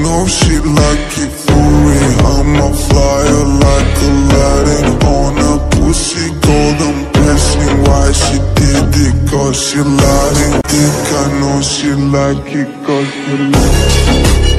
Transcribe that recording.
know she like it for real. I'm a flyer like Aladdin on a pussy golden blessing. Why she did it? Cause she lied. Think I know she like it cause she lied.